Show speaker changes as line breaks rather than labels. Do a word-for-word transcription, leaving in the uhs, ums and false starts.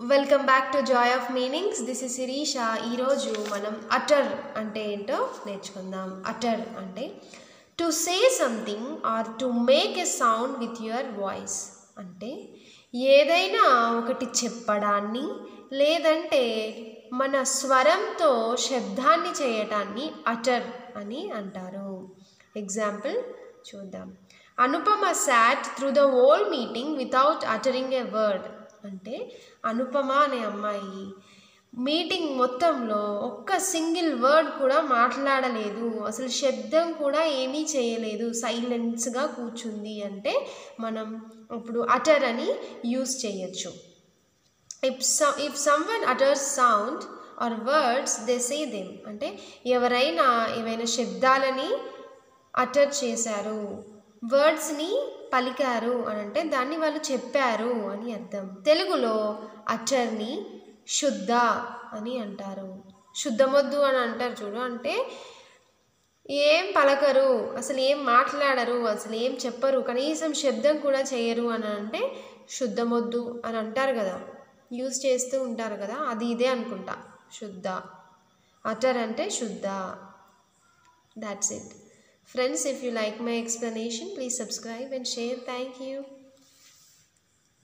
Welcome back to joy of meanings. This is Shirisha. ఈరోజు మనం utter అంటే ఏంటో నేర్చుకుందాం. అటర్ అంటే to say something or to make a sound with your voice. అంటే ఏదైనా ఒకటి చెప్పడాన్ని లేదంటే మన స్వరంతో శబ్దాన్ని చేయటాన్ని అటర్ అని అంటారు. ఎగ్జాంపుల్ చూద్దాం. Anupama sat through the whole meeting without uttering a word. అంటే అనుపమ అనే అమ్మాయి మీటింగ్ మొత్తంలో ఒక్క సింగిల్ వర్డ్ కూడా మాట్లాడలేదు, అసలు శబ్దం కూడా ఏమీ చేయలేదు, సైలెన్స్గా కూర్చుంది. అంటే మనం ఇప్పుడు అటర్ అని యూస్ చేయొచ్చు. If some if someone utters sound or words they say them. అంటే ఎవరైనా ఏవైనా శబ్దాలని అటర్ చేశారు, వర్డ్స్ని పలికారు అని అంటే దాన్ని వాళ్ళు చెప్పారు అని అర్థం. తెలుగులో అటర్ని శుద్ధ అని అంటారు. శుద్ధమొద్దు అని అంటారు చూడు. అంటే ఏం పలకరు, అసలు ఏం మాట్లాడరు, అసలు ఏం చెప్పరు, కనీసం శబ్దం కూడా చేయరు అని అంటే శుద్ధమొద్దు అని అంటారు కదా, యూజ్ చేస్తూ ఉంటారు కదా, అది ఇదే అనుకుంటా. శుద్ధ, అటర్ అంటే శుద్ధ. That's it. Friends, if you like my explanation, please subscribe and share. Thank you.